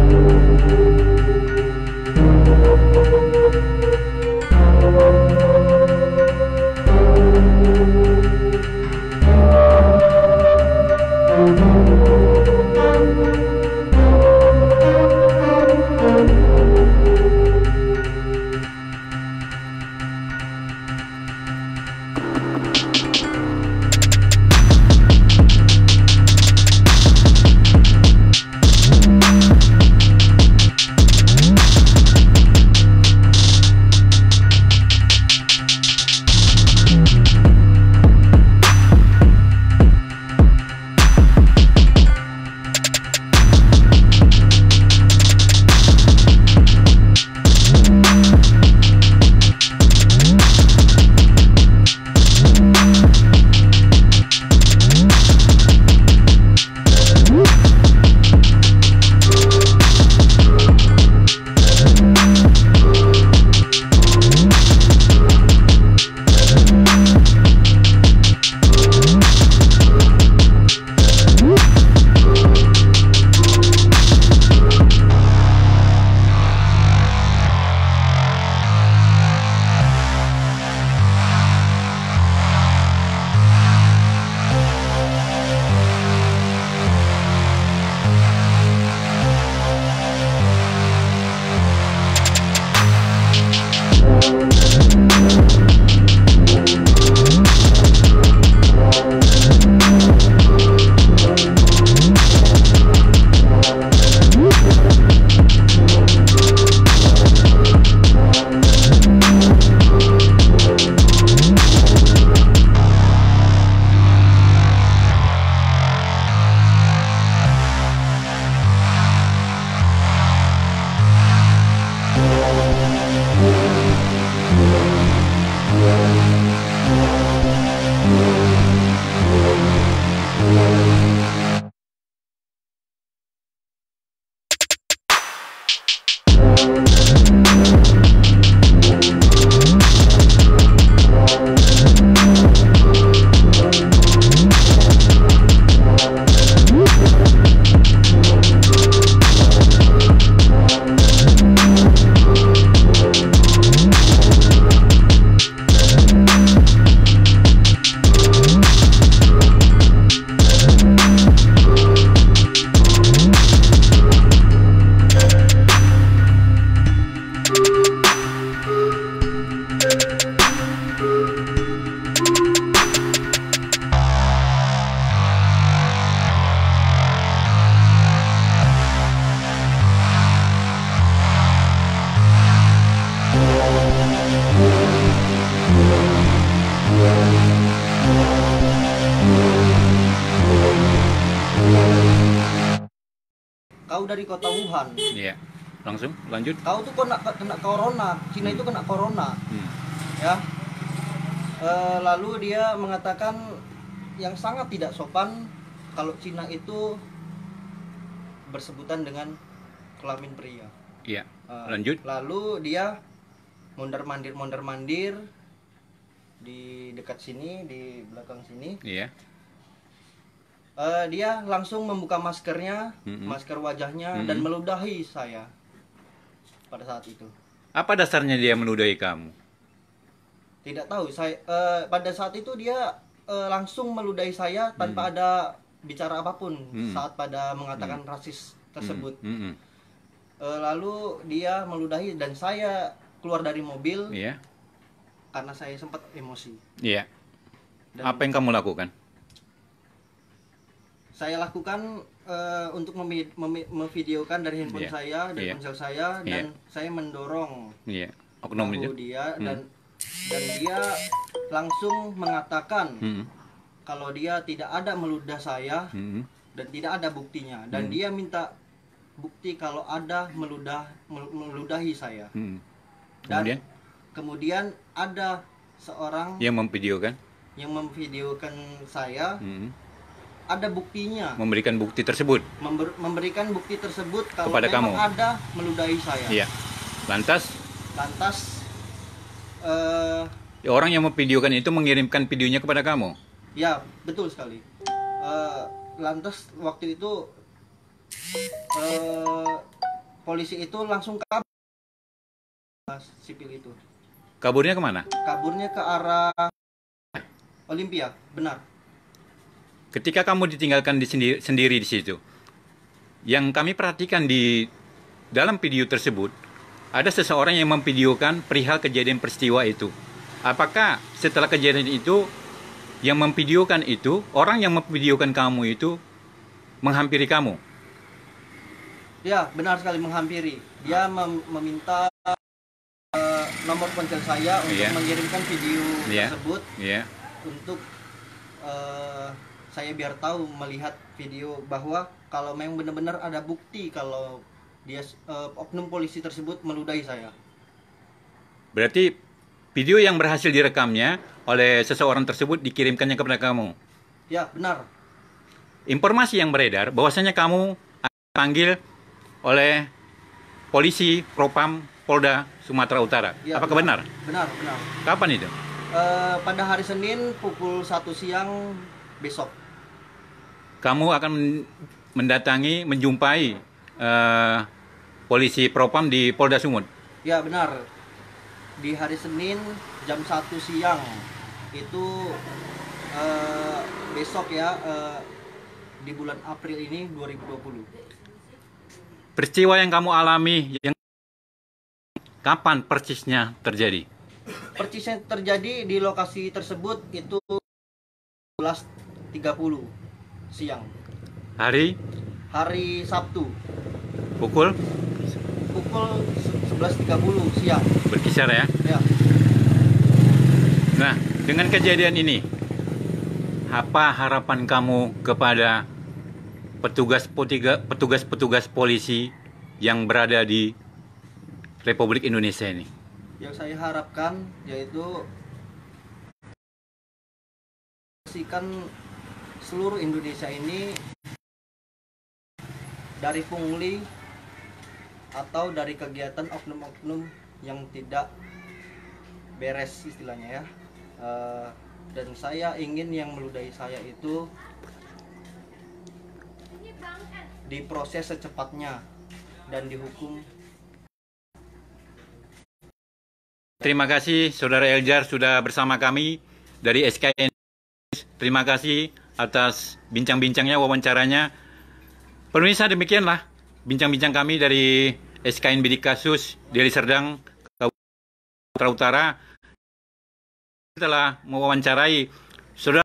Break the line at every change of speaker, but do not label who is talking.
Kau dari kota Wuhan.
Iya. Langsung lanjut.
Kau tuh kena corona. Cina itu kena corona. Ya. Lalu dia mengatakan yang sangat tidak sopan kalau Cina itu bersebutan dengan kelamin pria.
Iya. Lanjut.
Lalu dia mondar-mandir di dekat sini, di belakang sini.
Iya.
Dia langsung membuka maskernya, masker wajahnya, dan meludahi saya pada saat itu.
Apa dasarnya dia meludahi kamu?
Tidak tahu. Saya pada saat itu dia langsung meludahi saya tanpa ada bicara apapun saat pada mengatakan rasis tersebut. Lalu dia meludahi dan saya keluar dari mobil.
Iya.
Karena saya sempat emosi.
Iya. Apa yang kamu lakukan?
Saya lakukan untuk memvideokan dari handphone saya, dari ponsel saya, dan saya mendorong
oknum itu
dia dan dia langsung mengatakan kalau dia tidak ada meludah saya dan tidak ada buktinya, dan dia minta bukti kalau ada meludahi saya. Dan kemudian ada seorang
yang memvideokan
saya. Ada buktinya.
Memberikan bukti tersebut.
Memberikan bukti tersebut kalau
kepada
memang
kamu
ada meludahi saya.
Iya. Lantas orang yang memvideokan itu mengirimkan videonya kepada kamu.
Ya, betul sekali. Lantas waktu itu polisi itu langsung kabur, sipil itu.
Kaburnya kemana?
Kaburnya ke arah Olimpia, benar.
Ketika kamu ditinggalkan sendiri di situ, yang kami perhatikan di dalam video tersebut, ada seseorang yang memvideokan perihal kejadian peristiwa itu. Apakah setelah kejadian itu, yang memvideokan itu, orang yang memvideokan kamu itu menghampiri kamu?
Ya, benar sekali menghampiri. Dia meminta nomor ponsel saya untuk mengirimkan video tersebut untuk saya biar tahu melihat video bahwa kalau memang benar-benar ada bukti kalau dia oknum polisi tersebut meludahi saya.
Berarti video yang berhasil direkamnya oleh seseorang tersebut dikirimkannya kepada kamu?
Ya, benar.
Informasi yang beredar bahwasanya kamu dipanggil oleh polisi Propam Polda Sumatera Utara.
Ya,
apakah benar?
Benar.
Kapan itu?
Pada hari Senin pukul 1 siang besok.
Kamu akan menjumpai polisi Propam di Polda Sumut?
Ya, benar. Di hari Senin jam 1 siang itu besok ya, di bulan April ini 2020.
Peristiwa yang kamu alami yang kapan persisnya terjadi?
Persisnya terjadi di lokasi tersebut itu 11.30 siang.
Hari
Sabtu.
Pukul
11.30 siang.
Berkisar ya?
Ya.
Nah, dengan kejadian ini, apa harapan kamu kepada petugas polisi yang berada di Republik Indonesia ini?
Yang saya harapkan yaitu seluruh Indonesia ini dari pungli atau dari kegiatan oknum-oknum yang tidak beres istilahnya ya. Dan saya ingin yang meludahi saya itu diproses secepatnya dan dihukum.
Terima kasih Saudara Eljar sudah bersama kami dari SKN. Terima kasih atas bincang-bincangnya, wawancaranya. Pemirsa, demikianlah bincang-bincang kami dari SKN Bidik Kasus Deli Serdang, Kabupaten Sumatera Utara. Telah mewawancarai Saudara